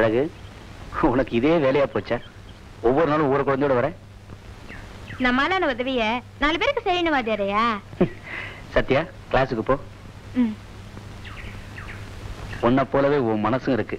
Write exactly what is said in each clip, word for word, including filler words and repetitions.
அழகு, உனக்கு இதே வேலையா போச்சா? ஒவ்வொரு நாளும் ஒவ்வொரு குழந்தையோட வர. நம்மளான உதவிய நாலு பேருக்கு செய்யணும் வாத்தியாரையா? சத்யா, கிளாஸுக்கு போ. உன்னை போலவே உன் மனசும் இருக்கு.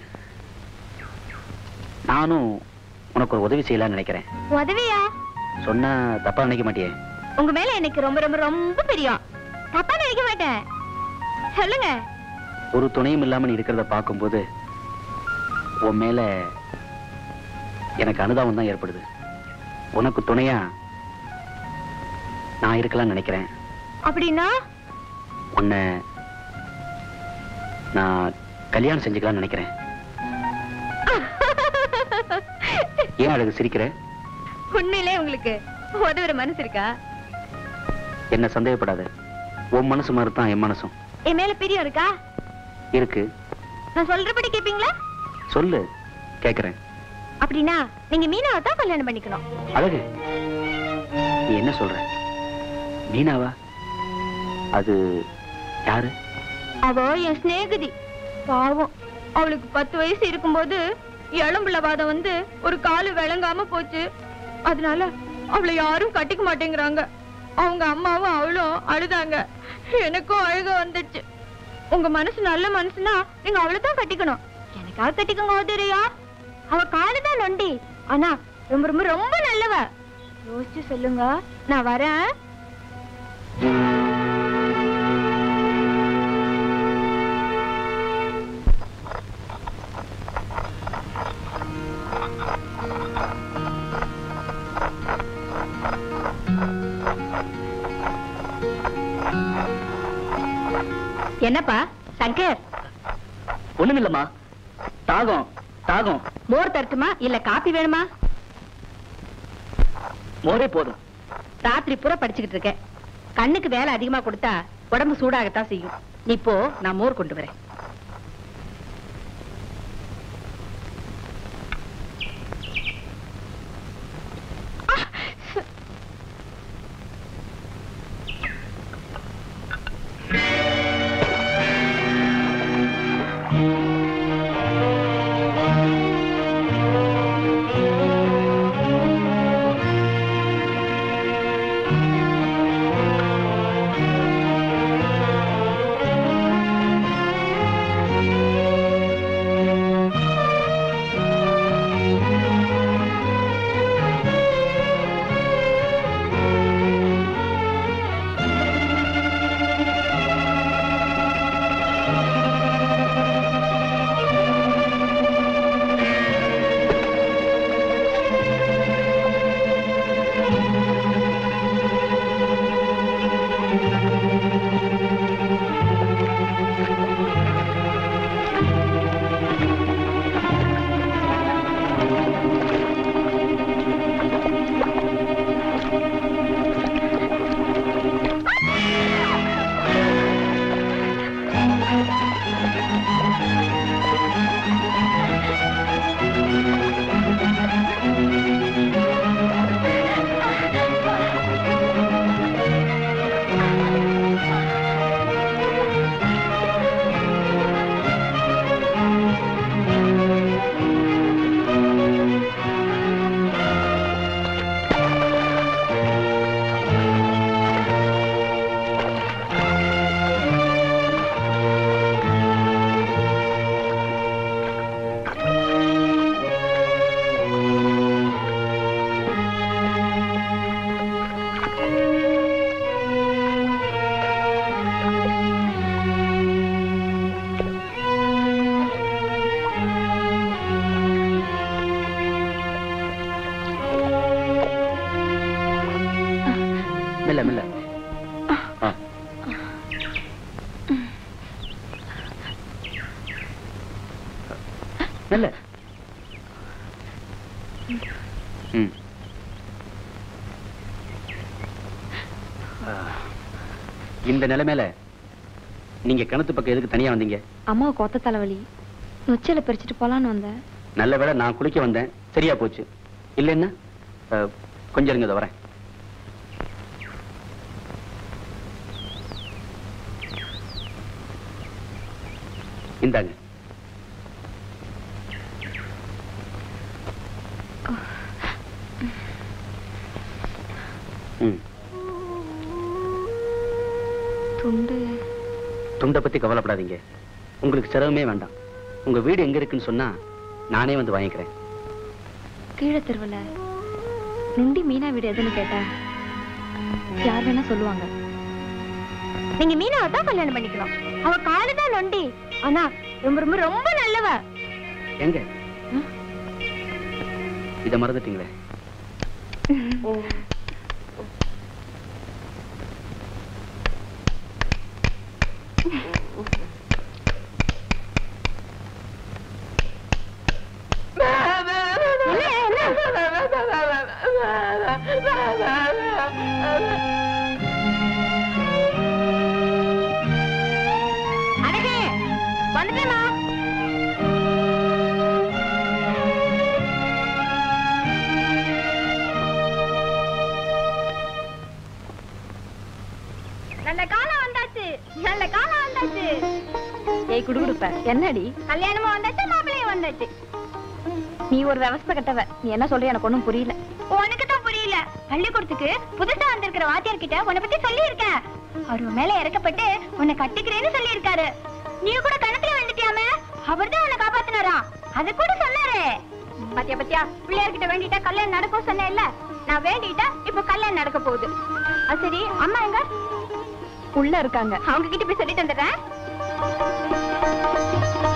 நானும் உனக்கு ஒரு உதவி செய்யலாம்னு நினைக்கிறேன். உதவியா? சொன்னா தப்பா நினைக்க மாட்டியே? உங்க மேல எனக்கு ரொம்ப ரொம்ப ரொம்ப பிரியம். தப்பா நினைக்க மாட்டேன். சொல்லுங்க. ஒரு துணையும் இல்லாம நீ இருக்கிறத பார்க்கும்போது உன் மேல எனக்கு அனுதாபம் தான் ஏற்படுது. உனக்கு துணையா நான் இருக்கலாம்னு நினைக்கிறேன். அப்படின்னா உன்னை நான் கல்யாணம் செஞ்சுக்கலாம்னு நினைக்கிறேன். ஏன் அழகு சிரிக்கிற? உண்மையிலே உங்களுக்கு உதவுற மனசு இருக்கா? என்ன சந்தேகப்படாத, உன் மனசு மாதிரி தான் என் மனசும். என் மேல பிரியம் இருக்கா? இருக்கு. நான் சொல்றபடி கேப்பீங்களா? சொல்லு, கேக்குறேன். அப்படின்னா நீங்க மீனாவை தான் கல்யாணம் பண்ணிக்கணும். அழகு, நீ என்ன சொல்ற? மீனாவா? அது யாரு? அவ என் சிநேகிதி. பாவம், அவளுக்கு பத்து வயசு இருக்கும்போது எலும்புலவாதம் வந்து ஒரு காலு விளங்காம போச்சு. அதனால அவளை யாரும் கட்டிக்க மாட்டேங்கிறாங்க. அவங்க அம்மாவும் அவளும் அழுதாங்க. எனக்கும் அழுக வந்துடுச்சு. உங்க மனசு நல்ல மனசுனா நீங்க அவளை தான் கட்டிக்கணும். எனக்காக கட்டிக்கோங்க ஓதரியா. அவ காலுதான் நொண்டி, ஆனா ரொம்ப ரொம்ப ரொம்ப நல்லவ. யோசிச்சு சொல்லுங்க, நான் வரேன். என்னப்பா சங்கர்? ஒண்ணுமில்லம்மா, தாகம் தாகம். மோர் தரட்டுமா இல்ல காப்பி வேணுமா? மோரே போதும். ராத்திரி பூரா படிச்சுக்கிட்டு இருக்க. கண்ணுக்கு வேலை அதிகமா கொடுத்தா உடம்பு சூடாகத்தான் செய்யும். நீ போ, நான் மோர் கொண்டு வரேன். நல்ல இந்த நிலைமையில நீங்க கிணத்து பக்கம் எதுக்கு தனியா வந்தீங்க? அம்மாவுக்கு ஒத்த தலைவலி, நொச்சல பறிச்சுட்டு போலான்னு வந்தேன். நல்ல வேளை நான் குளிக்க வந்தேன், சரியா போச்சு. இல்லைன்னா கொஞ்சம் இருங்க, வரேன். இந்தாங்க. ம். துண்டு துண்டை பத்தி கவலைப்படாதீங்க. உங்களுக்கு சிரமமே வேண்டாம். உங்க வீடு எங்க இருக்குன்னு சொன்னா நானே வந்து வாங்கிக்கிறேன். கீழே தெருவுல நொண்டி மீனா வீடு எதுன்னு கேட்டா யார் வேணா சொல்லுவாங்க. நீங்க மீனாவை தான் கல்யாணம் பண்ணிக்கணும். அவ காலுதான் நொண்டி, ஆனா ரொம்ப ரொம்ப ரொம்ப நல்லவ. எங்க இத மறந்துட்டீங்களே? வந்துட்டேமா. நல்ல காலம் வந்தாச்சு, நல்ல காலம் வந்தாச்சு. ஏய் குடுகுடுப்ப என்னடி? கல்யாணமும் வந்தாச்சு, மாப்பிள்ளையும் வந்தாச்சு. நீ ஒரு விவசாய கட்டவ. நீ என்ன சொல்ற எனக்கு ஒண்ணும் புரியல. உனக்கு தான் புரியல. பள்ளிக்கூடத்துக்கு புதுசா வந்திருக்கிற வாத்தியார் கிட்ட உன்னை பத்தி சொல்லி இருக்கேன். அவர் மேல இறக்கப்பட்டு உன்னை கட்டிக்கிறேன்னு சொல்லி இருக்காரு. நீ கூட கணக்குல வந்துட்டியாமே, அவர்தான் உன்னை காப்பாத்தினாரா? அது கூட சொன்னாரு. பாத்தியா பாத்தியா, பிள்ளையார்கிட்ட வேண்டிட்டா கல்யாணம் நடக்கும் சொன்ன இல்ல, நான் வேண்டிட்டா இப்ப கல்யாணம் நடக்க போகுது. அது சரி, அம்மா எங்க? உள்ள இருக்காங்க. அவங்க கிட்ட போய் சொல்லிட்டு வந்துடுறேன்.